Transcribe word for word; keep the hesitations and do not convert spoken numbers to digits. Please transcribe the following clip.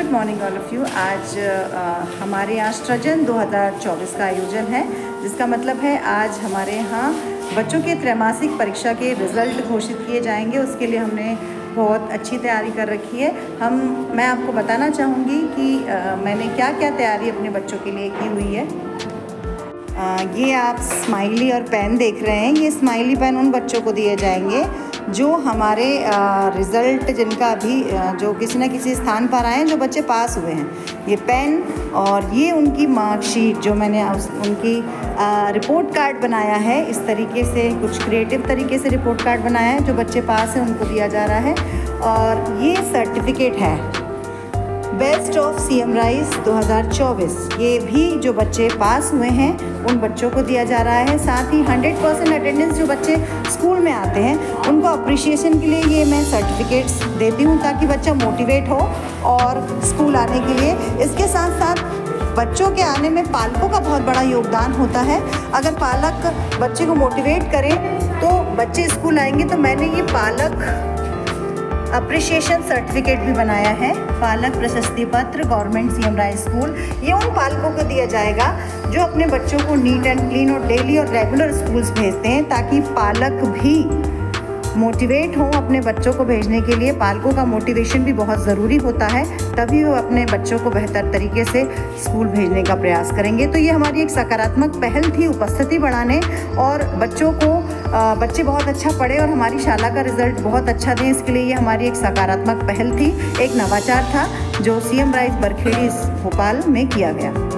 Good morning all of you. आज आ, हमारे यहाँ सृजन दो हज़ार चौबीस का आयोजन है, जिसका मतलब है आज हमारे यहाँ बच्चों के त्रैमासिक परीक्षा के रिज़ल्ट घोषित किए जाएंगे। उसके लिए हमने बहुत अच्छी तैयारी कर रखी है। हम मैं आपको बताना चाहूँगी कि आ, मैंने क्या क्या तैयारी अपने बच्चों के लिए की हुई है। आ, ये आप स्माइली और पेन देख रहे हैं। ये स्माइली पेन उन बच्चों को दिए जाएंगे जो हमारे रिज़ल्ट जिनका अभी जो किसी न किसी स्थान पर आए हैं, जो बच्चे पास हुए हैं। ये पेन और ये उनकी मार्कशीट जो मैंने उनकी आ, रिपोर्ट कार्ड बनाया है। इस तरीके से कुछ क्रिएटिव तरीके से रिपोर्ट कार्ड बनाया है। जो बच्चे पास हैं उनको दिया जा रहा है। और ये सर्टिफिकेट है best of C M rise दो हज़ार चौबीस। ये भी जो बच्चे पास हुए हैं उन बच्चों को दिया जा रहा है। साथ ही हंड्रेड परसेंट अटेंडेंस जो बच्चे स्कूल में आते हैं उनको अप्रिशिएशन के लिए ये मैं सर्टिफिकेट्स देती हूँ, ताकि बच्चा मोटिवेट हो और स्कूल आने के लिए। इसके साथ साथ बच्चों के आने में पालकों का बहुत बड़ा योगदान होता है। अगर पालक बच्चे को मोटिवेट करें तो बच्चे स्कूल आएंगे। तो मैंने ये पालक अप्रिशिएशन सर्टिफिकेट भी बनाया है। पालक प्रशस्ति पत्र government C M rise school, ये उन पालकों को दिया जाएगा जो अपने बच्चों को नीट एंड क्लीन और डेली और रेगुलर स्कूल्स भेजते हैं, ताकि पालक भी मोटिवेट हों अपने बच्चों को भेजने के लिए। पालकों का मोटिवेशन भी बहुत ज़रूरी होता है, तभी वो अपने बच्चों को बेहतर तरीके से स्कूल भेजने का प्रयास करेंगे। तो ये हमारी एक सकारात्मक पहल थी उपस्थिति बढ़ाने और बच्चों को आ, बच्चे बहुत अच्छा पढ़े और हमारी शाला का रिज़ल्ट बहुत अच्छा दें। इसके लिए ये हमारी एक सकारात्मक पहल थी, एक नवाचार था जो C M rise Barkhedi Bhopal में किया गया।